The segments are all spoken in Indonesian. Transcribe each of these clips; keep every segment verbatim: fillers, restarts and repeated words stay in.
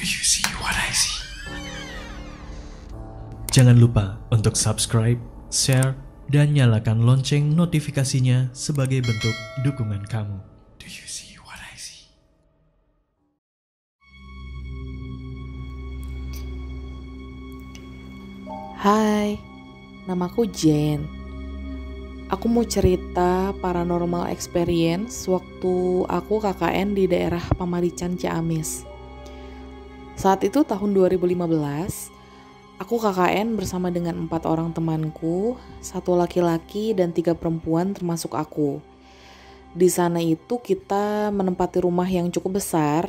you see what I see? Jangan lupa untuk subscribe, share, dan nyalakan lonceng notifikasinya sebagai bentuk dukungan kamu. Do you see what I see? Hai, namaku Jen. Aku mau cerita paranormal experience waktu aku K K N di daerah Pamarican, Ciamis. Saat itu tahun dua ribu lima belas, aku K K N bersama dengan empat orang temanku, satu laki-laki dan tiga perempuan termasuk aku. Di sana itu kita menempati rumah yang cukup besar.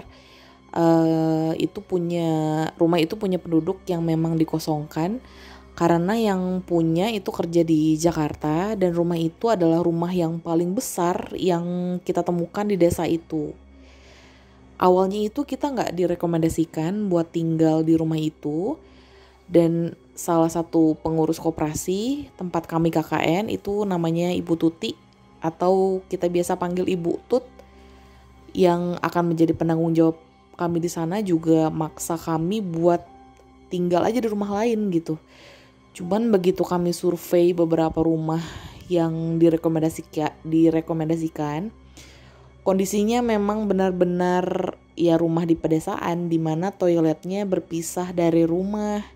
Uh, itu punya rumah itu punya penduduk yang memang dikosongkan. Karena yang punya itu kerja di Jakarta dan rumah itu adalah rumah yang paling besar yang kita temukan di desa itu. Awalnya itu kita nggak direkomendasikan buat tinggal di rumah itu, dan salah satu pengurus koperasi tempat kami K K N itu namanya Ibu Tuti atau kita biasa panggil Ibu Tut, yang akan menjadi penanggung jawab kami di sana juga maksa kami buat tinggal aja di rumah lain gitu. Cuman begitu kami survei beberapa rumah yang direkomendasikan, direkomendasikan, kondisinya memang benar-benar ya rumah di pedesaan di mana toiletnya berpisah dari rumah,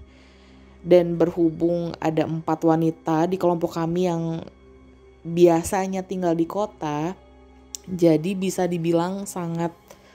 dan berhubung ada empat wanita di kelompok kami yang biasanya tinggal di kota, jadi bisa dibilang sangat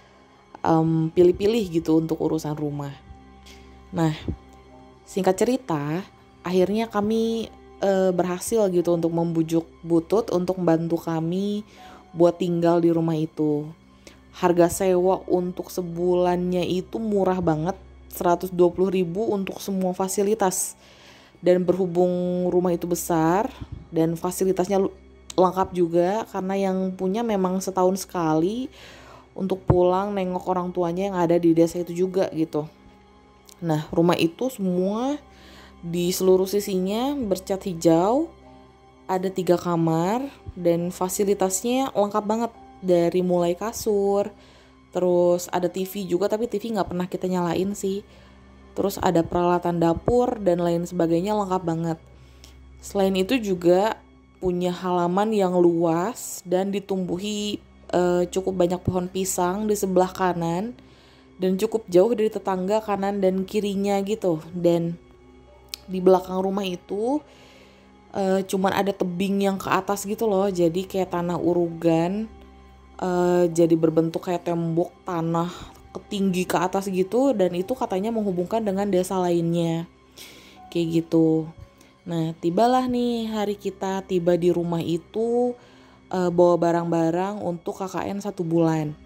um, pilih-pilih gitu untuk urusan rumah. Nah, singkat cerita, akhirnya kami e, berhasil gitu untuk membujuk Butut untuk membantu kami buat tinggal di rumah itu. Harga sewa untuk sebulannya itu murah banget, seratus dua puluh ribu untuk semua fasilitas. Dan berhubung rumah itu besar dan fasilitasnya lengkap juga, karena yang punya memang setahun sekali untuk pulang nengok orang tuanya yang ada di desa itu juga gitu. Nah, rumah itu semua di seluruh sisinya bercat hijau, ada tiga kamar, dan fasilitasnya lengkap banget dari mulai kasur, terus ada T V juga tapi T V nggak pernah kita nyalain sih, terus ada peralatan dapur dan lain sebagainya, lengkap banget. Selain itu juga punya halaman yang luas dan ditumbuhi eh, cukup banyak pohon pisang di sebelah kanan dan cukup jauh dari tetangga kanan dan kirinya gitu. Dan di belakang rumah itu uh, cuman ada tebing yang ke atas gitu loh, jadi kayak tanah urugan, uh, jadi berbentuk kayak tembok tanah ketinggi ke atas gitu, dan itu katanya menghubungkan dengan desa lainnya kayak gitu. Nah, tibalah nih hari kita tiba di rumah itu, uh, bawa barang-barang untuk K K N satu bulan.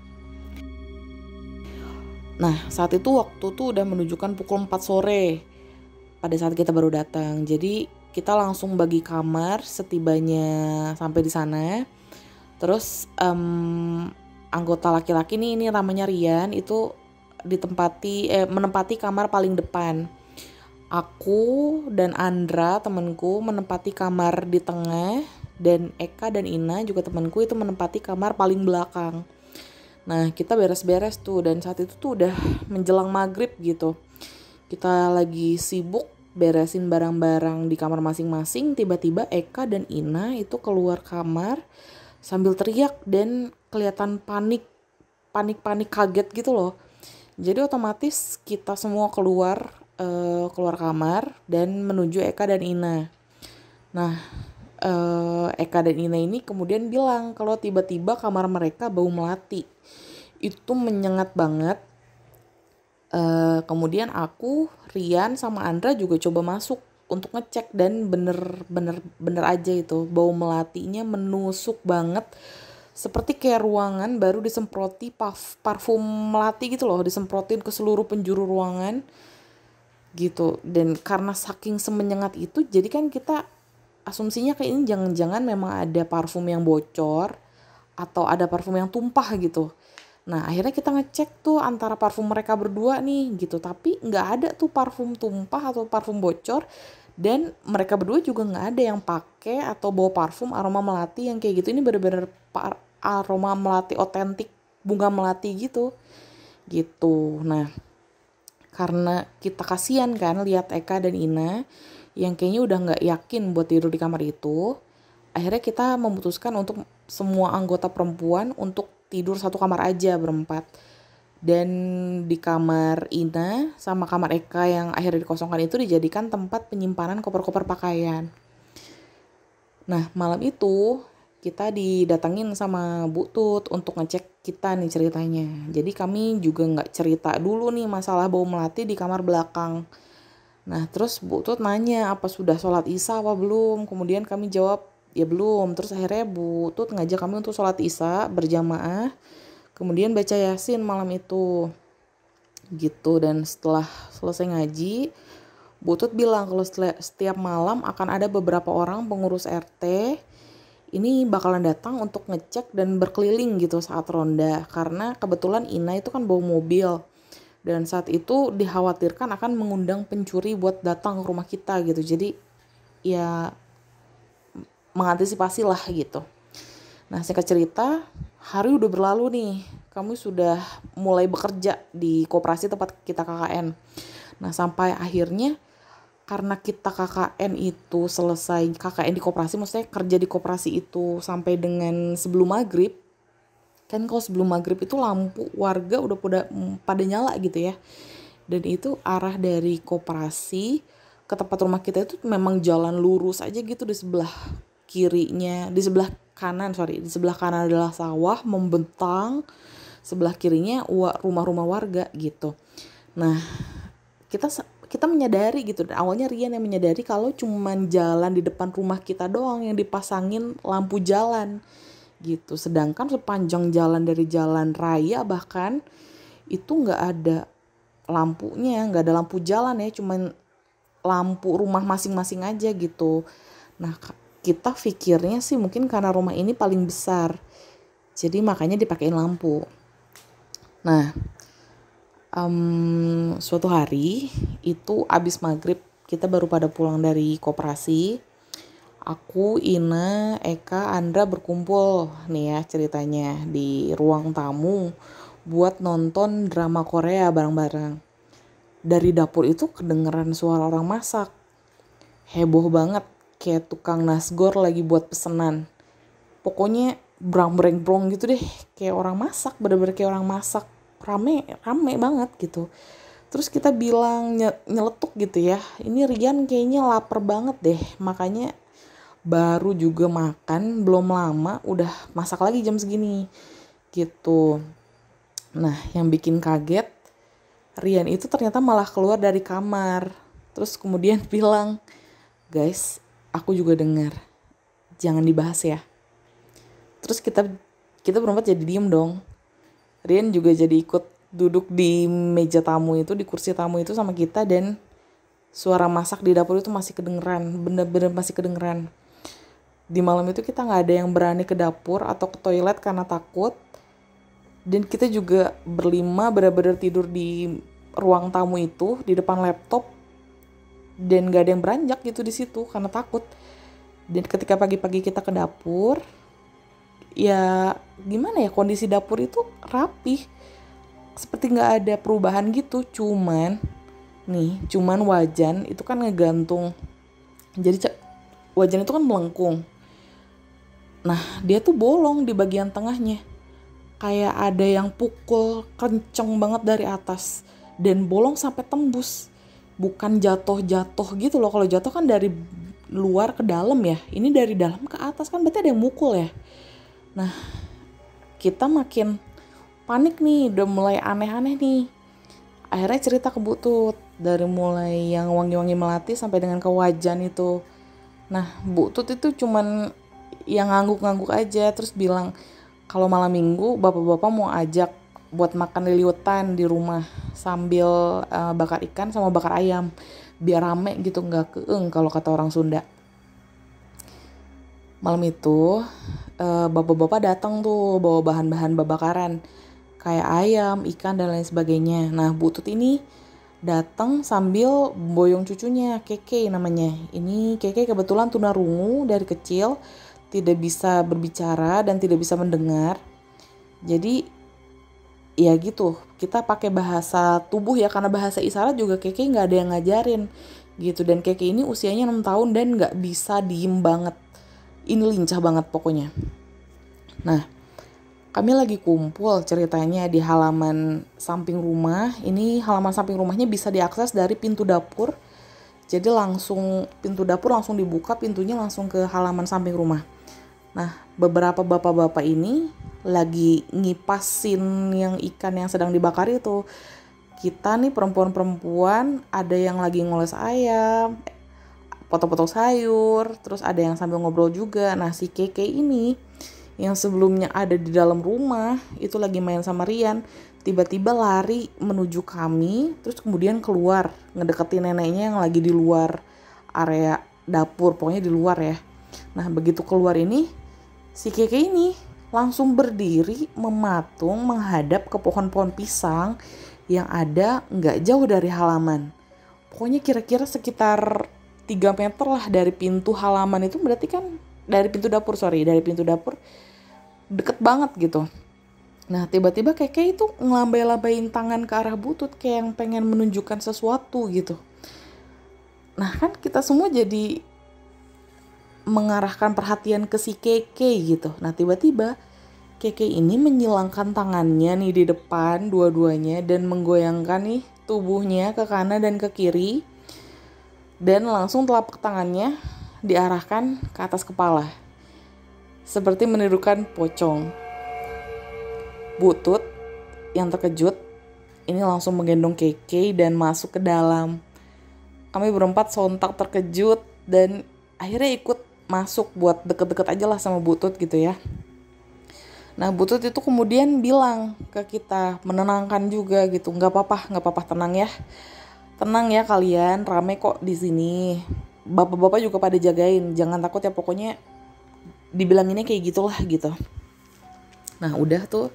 Nah, saat itu waktu tuh udah menunjukkan pukul empat sore pada saat kita baru datang. Jadi kita langsung bagi kamar setibanya sampai di sana. Terus um, anggota laki-laki nih, ini namanya Rian, itu ditempati eh, menempati kamar paling depan. Aku dan Andra temanku menempati kamar di tengah, dan Eka dan Ina juga temanku itu menempati kamar paling belakang. Nah, kita beres-beres tuh, dan saat itu tuh udah menjelang maghrib gitu. Kita lagi sibuk beresin barang-barang di kamar masing-masing, tiba-tiba Eka dan Ina itu keluar kamar sambil teriak dan kelihatan panik, panik-panik kaget gitu loh. Jadi otomatis kita semua keluar uh, keluar kamar dan menuju Eka dan Ina. Nah, uh, Eka dan Ina ini kemudian bilang kalau tiba-tiba kamar mereka bau melati. Itu menyengat banget. Uh, kemudian aku, Rian sama Andra juga coba masuk untuk ngecek, dan bener-bener bener aja itu bau melatinya menusuk banget, seperti kayak ruangan baru disemproti paf, parfum melati gitu loh, disemprotin ke seluruh penjuru ruangan gitu. Dan karena saking semenyengat itu, jadi kan kita asumsinya kayak ini jangan-jangan memang ada parfum yang bocor atau ada parfum yang tumpah gitu. Nah, akhirnya kita ngecek tuh antara parfum mereka berdua nih gitu, tapi nggak ada tuh parfum tumpah atau parfum bocor, dan mereka berdua juga nggak ada yang pakai atau bawa parfum aroma melati yang kayak gitu. Ini bener-bener par- aroma melati otentik, bunga melati gitu gitu. Nah, karena kita kasihan kan lihat Eka dan Ina yang kayaknya udah nggak yakin buat tidur di kamar itu. Akhirnya kita memutuskan untuk semua anggota perempuan untuk tidur satu kamar aja berempat. Dan di kamar Ina sama kamar Eka yang akhirnya dikosongkan itu dijadikan tempat penyimpanan koper-koper pakaian. Nah malam itu kita didatengin sama Bu Tut untuk ngecek kita nih ceritanya. Jadi kami juga nggak cerita dulu nih masalah bau melati di kamar belakang. Nah terus Bu Tut nanya apa sudah sholat isya apa belum. Kemudian kami jawab ya belum. Terus akhirnya Bu Tut ngajak kami untuk sholat isya berjamaah. Kemudian baca Yasin malam itu gitu. Dan setelah selesai ngaji, Bu Tut bilang kalau setiap malam akan ada beberapa orang pengurus R T ini bakalan datang untuk ngecek dan berkeliling gitu saat ronda. Karena kebetulan Ina itu kan bawa mobil. Dan saat itu dikhawatirkan akan mengundang pencuri buat datang ke rumah kita gitu. Jadi ya mengantisipasi lah gitu. Nah singkat cerita, hari udah berlalu nih. Kami sudah mulai bekerja di koperasi tempat kita K K N. Nah sampai akhirnya karena kita K K N itu selesai, K K N di koperasi maksudnya kerja di koperasi itu sampai dengan sebelum maghrib. Kan kalau sebelum maghrib itu lampu warga udah pada, pada nyala gitu ya. Dan itu arah dari koperasi ke tempat rumah kita itu memang jalan lurus aja gitu. Di sebelah kirinya, di sebelah kanan sorry, di sebelah kanan adalah sawah membentang, sebelah kirinya rumah-rumah warga gitu. Nah kita kita menyadari gitu, awalnya Rian yang menyadari kalau cuman jalan di depan rumah kita doang yang dipasangin lampu jalan gitu. Sedangkan sepanjang jalan dari jalan raya bahkan itu nggak ada lampunya, nggak ada lampu jalan ya, cuman lampu rumah masing-masing aja gitu. Nah kita pikirnya sih mungkin karena rumah ini paling besar, jadi makanya dipakein lampu. Nah Um, suatu hari itu abis maghrib kita baru pada pulang dari koperasi. Aku, Ina, Eka, Andra berkumpul nih ya ceritanya di ruang tamu buat nonton drama Korea bareng-bareng. Dari dapur itu kedengeran suara orang masak. Heboh banget kayak tukang nasgor lagi buat pesenan. Pokoknya brang-breng-brong gitu deh, kayak orang masak, bener-bener kayak orang masak. rame rame banget gitu. Terus kita bilang nye- nyeletuk gitu ya, ini Rian kayaknya lapar banget deh, makanya baru juga makan belum lama udah masak lagi jam segini gitu. Nah yang bikin kaget, Rian itu ternyata malah keluar dari kamar. Terus kemudian bilang, guys aku juga dengar, jangan dibahas ya. Terus kita kita berempat jadi diem dong. Rian juga jadi ikut duduk di meja tamu itu, di kursi tamu itu sama kita. Dan suara masak di dapur itu masih kedengeran, bener-bener masih kedengeran. Di malam itu kita gak ada yang berani ke dapur atau ke toilet karena takut. Dan kita juga berlima bener-bener tidur di ruang tamu itu, di depan laptop. Dan gak ada yang beranjak gitu di situ karena takut. Dan ketika pagi-pagi kita ke dapur, ya gimana ya, kondisi dapur itu rapih, seperti nggak ada perubahan gitu. Cuman nih, cuman wajan itu kan ngegantung, jadi wajan itu kan melengkung. Nah dia tuh bolong di bagian tengahnya, kayak ada yang pukul kenceng banget dari atas, dan bolong sampai tembus. Bukan jatuh-jatuh gitu loh, kalau jatuh kan dari luar ke dalam ya, ini dari dalam ke atas, kan berarti ada yang mukul ya. Nah kita makin panik nih, udah mulai aneh-aneh nih. Akhirnya cerita ke Bu Tut, dari mulai yang wangi-wangi melati sampai dengan ke wajan itu. Nah Bu Tut itu cuman yang ngangguk-ngangguk aja, terus bilang kalau malam minggu bapak-bapak mau ajak buat makan liliutan di rumah sambil uh, bakar ikan sama bakar ayam, biar rame gitu, nggak keeng kalau kata orang Sunda. Malam itu uh, bapak-bapak datang tuh bawa bahan-bahan babakaran kayak ayam, ikan dan lain sebagainya. Nah Bu Tut ini datang sambil boyong cucunya, Keke namanya. Ini Keke kebetulan tunarungu dari kecil, tidak bisa berbicara dan tidak bisa mendengar. Jadi ya gitu, kita pakai bahasa tubuh ya, karena bahasa isyarat juga Keke nggak ada yang ngajarin gitu. Dan Keke ini usianya enam tahun dan nggak bisa diem banget, ini lincah banget pokoknya. Nah, kami lagi kumpul ceritanya di halaman samping rumah. Ini halaman samping rumahnya bisa diakses dari pintu dapur, jadi langsung pintu dapur langsung dibuka, pintunya langsung ke halaman samping rumah. Nah, beberapa bapak-bapak ini lagi ngipasin yang ikan yang sedang dibakar itu. Kita nih perempuan-perempuan, ada yang lagi ngoles ayam, potong-potong sayur, terus ada yang sambil ngobrol juga. Nah, si Keke ini yang sebelumnya ada di dalam rumah itu lagi main sama Rian, tiba-tiba lari menuju kami, terus kemudian keluar ngedeketin neneknya yang lagi di luar area dapur, pokoknya di luar ya. Nah, begitu keluar ini, si Keke ini langsung berdiri mematung menghadap ke pohon-pohon pisang yang ada nggak jauh dari halaman. Pokoknya kira-kira sekitar tiga meter lah dari pintu halaman itu, berarti kan dari pintu dapur, sorry, dari pintu dapur deket banget gitu. Nah, tiba-tiba Keke itu ngelambai-lambain tangan ke arah Butut kayak yang pengen menunjukkan sesuatu gitu. Nah, kan kita semua jadi mengarahkan perhatian ke si Keke gitu. Nah, tiba-tiba Keke ini menyilangkan tangannya nih di depan dua-duanya dan menggoyangkan nih tubuhnya ke kanan dan ke kiri, dan langsung telapak tangannya diarahkan ke atas kepala seperti menirukan pocong. Butut yang terkejut ini langsung menggendong Keke dan masuk ke dalam. Kami berempat sontak terkejut dan akhirnya ikut masuk buat deket-deket aja lah sama Butut gitu ya. Nah, Butut itu kemudian bilang ke kita, menenangkan juga gitu, nggak apa-apa, nggak apa-apa, tenang ya, tenang ya kalian, rame kok di sini. Bapak-bapak juga pada jagain, jangan takut ya, pokoknya dibilanginnya kayak gitulah gitu. Nah, udah tuh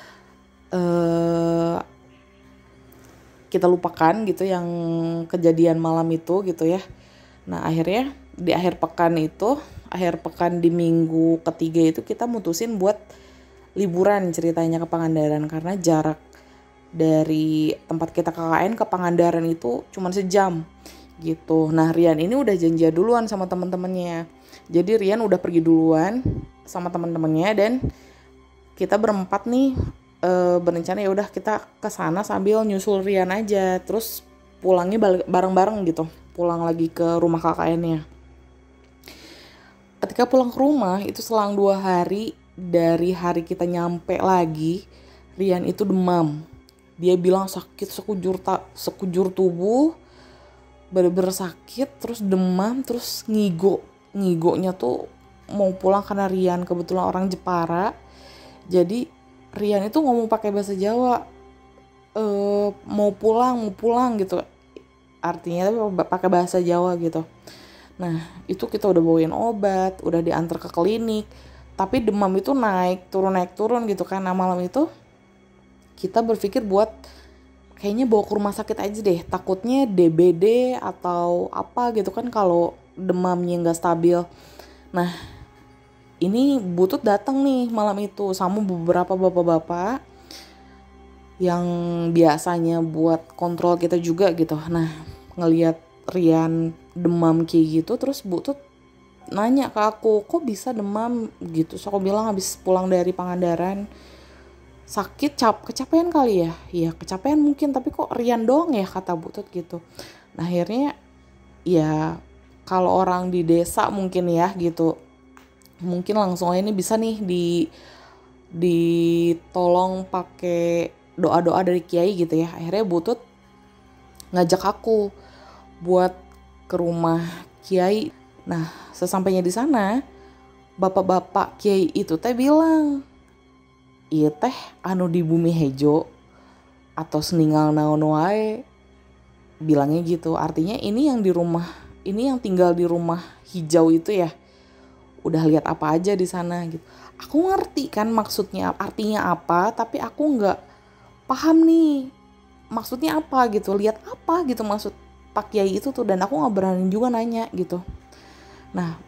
uh, kita lupakan gitu yang kejadian malam itu gitu ya. Nah, akhirnya di akhir pekan itu, akhir pekan di minggu ketiga itu kita mutusin buat liburan ceritanya ke Pangandaran, karena jarak dari tempat kita K K N ke Pangandaran itu cuma sejam gitu. Nah, Rian ini udah janjian duluan sama teman-temannya. Jadi Rian udah pergi duluan sama teman-temannya dan kita berempat nih e, berencana ya udah kita ke sana sambil nyusul Rian aja, terus pulangnya bareng-bareng gitu, pulang lagi ke rumah K K N-nya. Ketika pulang ke rumah itu selang dua hari dari hari kita nyampe lagi, Rian itu demam. Dia bilang sakit sekujur ta- sekujur tubuh, bener-bener sakit, terus demam, terus ngigo. Ngigonya tuh mau pulang karena Rian kebetulan orang Jepara. Jadi Rian itu ngomong pakai bahasa Jawa, e, mau pulang, mau pulang gitu. Artinya tapi pakai bahasa Jawa gitu. Nah, itu kita udah bawain obat, udah diantar ke klinik. Tapi demam itu naik turun naik turun gitu kan. Nah, malam itu kita berpikir buat kayaknya bawa ke rumah sakit aja deh, takutnya D B D atau apa gitu kan kalau demamnya nggak stabil. Nah, ini Butut datang nih malam itu sama beberapa bapak-bapak yang biasanya buat kontrol kita juga gitu. Nah, ngelihat Rian demam kayak gitu, terus Butut nanya ke aku, kok bisa demam gitu. So aku bilang habis pulang dari Pangandaran, sakit, cap kecapean kali ya. Iya kecapean mungkin, tapi kok Rian doang ya, kata Butut gitu. Nah, akhirnya ya kalau orang di desa mungkin ya gitu, mungkin langsung aja ini bisa nih di ditolong pakai doa-doa dari kiai gitu ya. Akhirnya Butut ngajak aku buat ke rumah kiai. Nah, sesampainya di sana, bapak-bapak kiai itu teh bilang, iya teh anu di bumi hejo atau seninggal naon wae, bilangnya gitu. Artinya ini yang di rumah, ini yang tinggal di rumah hijau itu ya, udah lihat apa aja di sana gitu. Aku ngerti kan maksudnya, artinya apa, tapi aku nggak paham nih maksudnya apa gitu, lihat apa gitu maksud Pak Kiai itu tuh, dan aku nggak berani juga nanya gitu. Nah,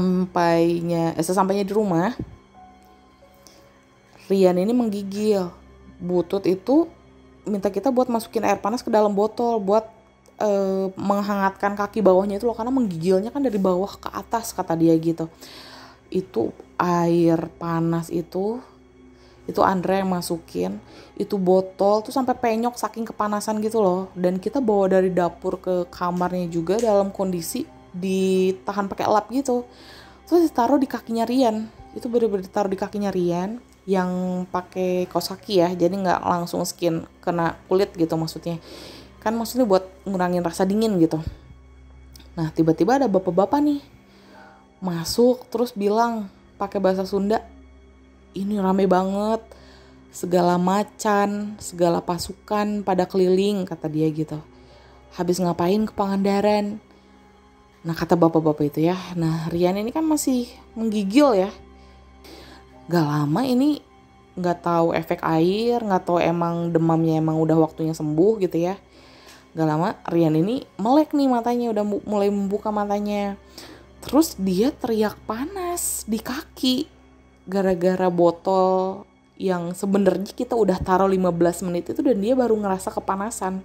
sampainya eh, sesampainya di rumah, Rian ini menggigil. Butut itu minta kita buat masukin air panas ke dalam botol buat eh, menghangatkan kaki bawahnya itu loh, karena menggigilnya kan dari bawah ke atas kata dia gitu. Itu air panas itu itu Andre yang masukin, itu botol tuh sampai penyok saking kepanasan gitu loh. Dan kita bawa dari dapur ke kamarnya juga dalam kondisi ditahan pakai lap gitu. Terus ditaruh di kakinya Rian, itu bener-bener ditaruh di kakinya Rian yang pakai kaos kaki ya, jadi nggak langsung skin kena kulit gitu maksudnya. Kan maksudnya buat ngurangin rasa dingin gitu. Nah tiba-tiba ada bapak-bapak nih masuk terus bilang pakai bahasa Sunda, ini rame banget, segala macan, segala pasukan pada keliling kata dia gitu. Habis ngapain ke Pangandaran? Nah kata bapak-bapak itu ya. Nah Rian ini kan masih menggigil ya. Gak lama ini gak tahu efek air, gak tahu emang demamnya emang udah waktunya sembuh gitu ya. Gak lama Rian ini melek nih matanya, udah mulai membuka matanya. Terus dia teriak panas di kaki gara-gara botol yang sebenarnya kita udah taruh lima belas menit itu dan dia baru ngerasa kepanasan.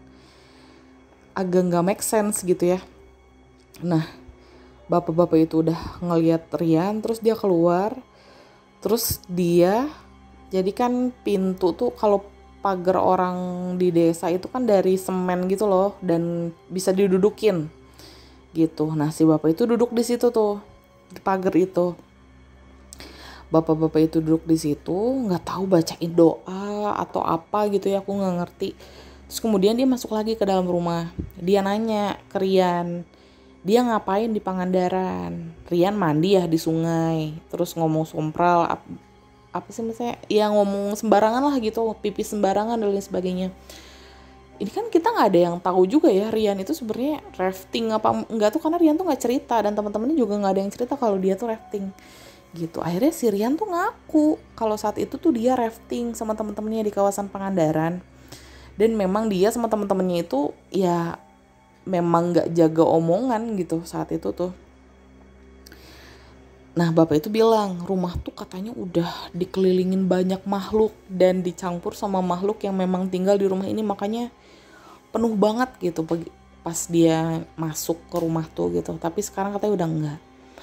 Agak gak make sense gitu ya. Nah bapak-bapak itu udah ngeliat Rian, terus dia keluar. Terus dia, jadi kan pintu tuh kalau pagar orang di desa itu kan dari semen gitu loh dan bisa didudukin gitu. Nah si bapak itu duduk di situ tuh di pagar itu. Bapak-bapak itu duduk di situ, nggak tahu bacain doa atau apa gitu ya, aku nggak ngerti. Terus kemudian dia masuk lagi ke dalam rumah. Dia nanya ke Rian, dia ngapain di Pangandaran? Rian mandi ya di sungai, terus ngomong sompral, ap, apa sih maksudnya? Ya ngomong sembarangan lah gitu, pipis sembarangan dan lain sebagainya. Ini kan kita nggak ada yang tahu juga ya Rian itu sebenarnya rafting apa enggak tuh, karena Rian tuh nggak cerita dan teman-temannya juga nggak ada yang cerita kalau dia tuh rafting gitu. Akhirnya si Rian tuh ngaku kalau saat itu tuh dia rafting sama teman-temannya di kawasan Pangandaran dan memang dia sama teman-temannya itu ya memang gak jaga omongan gitu saat itu tuh. Nah bapak itu bilang rumah tuh katanya udah dikelilingin banyak makhluk dan dicampur sama makhluk yang memang tinggal di rumah ini, makanya penuh banget gitu pas dia masuk ke rumah tuh gitu. Tapi sekarang katanya udah enggak.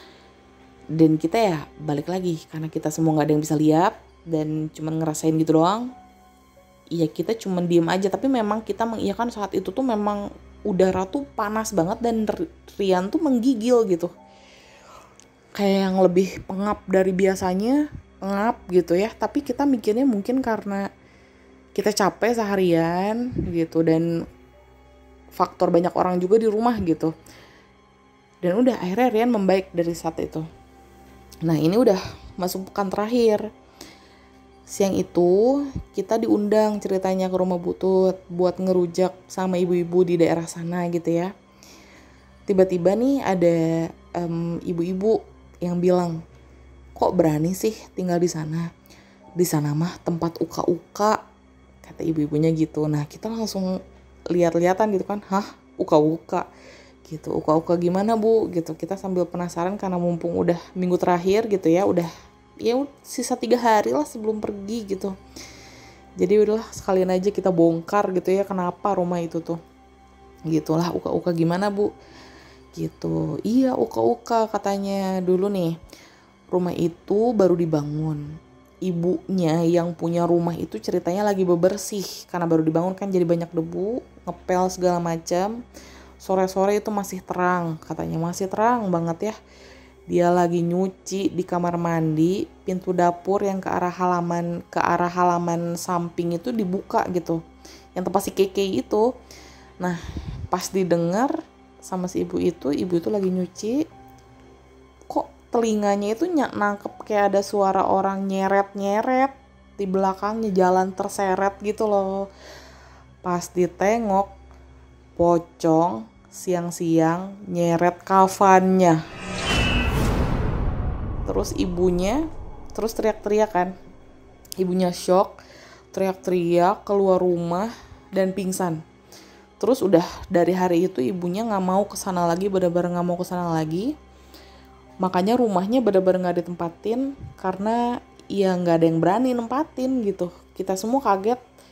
Dan kita ya balik lagi karena kita semua gak ada yang bisa lihat dan cuman ngerasain gitu doang. Iya kita cuman diem aja, tapi memang kita mengiyakan saat itu tuh memang udara tuh panas banget dan Rian tuh menggigil gitu. Kayak yang lebih pengap dari biasanya, pengap gitu ya. Tapi kita mikirnya mungkin karena kita capek seharian gitu dan faktor banyak orang juga di rumah gitu. Dan udah akhirnya Rian membaik dari saat itu. Nah ini udah masuk pekan terakhir. Siang itu kita diundang ceritanya ke rumah Butut buat ngerujak sama ibu-ibu di daerah sana gitu ya. Tiba-tiba nih ada um, ibu-ibu yang bilang, kok berani sih tinggal di sana? Di sana mah tempat uka-uka, kata ibu-ibunya gitu. Nah kita langsung lihat-lihatan gitu kan, hah uka-uka gitu, uka-uka gimana bu gitu. Kita sambil penasaran karena mumpung udah minggu terakhir gitu ya, udah ya sisa tiga hari lah sebelum pergi gitu. Jadi udahlah sekalian aja kita bongkar gitu ya kenapa rumah itu tuh. Gitulah uka-uka gimana bu? Gitu. Iya uka-uka katanya dulu nih. Rumah itu baru dibangun. Ibunya yang punya rumah itu ceritanya lagi bebersih karena baru dibangun kan jadi banyak debu, ngepel segala macam. Sore-sore itu masih terang, katanya masih terang banget ya. Dia lagi nyuci di kamar mandi, pintu dapur yang ke arah halaman ke arah halaman samping itu dibuka gitu. Yang tempat si Keke itu. Nah, pas didengar sama si ibu itu, ibu itu lagi nyuci. Kok telinganya itu nangkep kayak ada suara orang nyeret-nyeret di belakangnya, jalan terseret gitu loh. Pas ditengok, pocong siang-siang nyeret kafannya. Terus ibunya terus teriak-teriak kan. Ibunya shock, teriak-teriak keluar rumah dan pingsan. Terus udah dari hari itu ibunya gak mau kesana lagi, bener-bener gak mau kesana lagi. Makanya rumahnya bener-bener gak ditempatin karena ya gak ada yang berani nempatin gitu. Kita semua kaget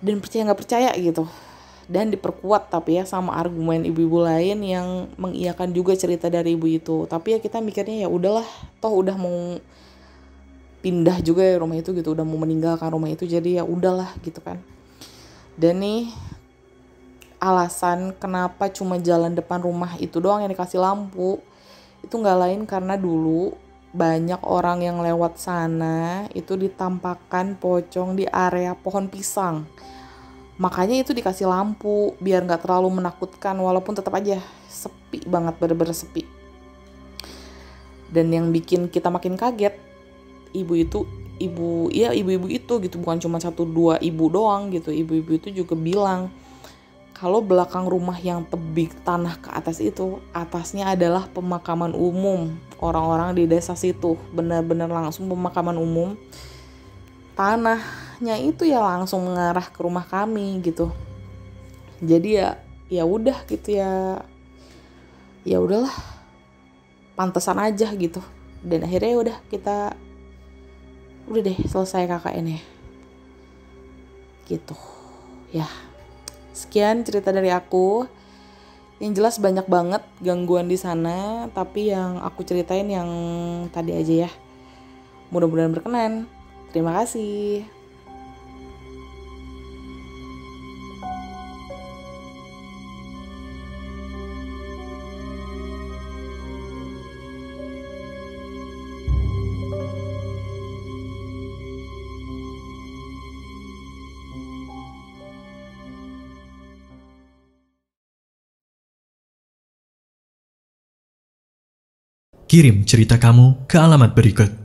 dan percaya nggak percaya gitu. Dan diperkuat tapi ya sama argumen ibu-ibu lain yang mengiyakan juga cerita dari ibu itu. Tapi ya kita mikirnya ya udahlah, toh udah mau pindah juga ya rumah itu gitu, udah mau meninggalkan rumah itu, jadi ya udahlah gitu kan. Dan nih alasan kenapa cuma jalan depan rumah itu doang yang dikasih lampu itu nggak lain karena dulu banyak orang yang lewat sana itu ditampakkan pocong di area pohon pisang. Makanya itu dikasih lampu biar nggak terlalu menakutkan, walaupun tetap aja sepi banget, bener-bener sepi. Dan yang bikin kita makin kaget, ibu itu ibu ya ibu-ibu itu gitu, bukan cuma satu dua ibu doang gitu. Ibu-ibu itu juga bilang kalau belakang rumah yang tebing tanah ke atas itu, atasnya adalah pemakaman umum orang-orang di desa situ. Benar-benar langsung pemakaman umum. Tanahnya itu ya langsung mengarah ke rumah kami gitu. Jadi ya ya udah gitu ya. Ya udahlah. Pantesan aja gitu. Dan akhirnya udah kita udah deh selesai K K N ya. Gitu. Ya. Sekian cerita dari aku. Yang jelas banyak banget gangguan di sana, tapi yang aku ceritain yang tadi aja ya. Mudah-mudahan berkenan. Terima kasih. Kirim cerita kamu ke alamat berikut.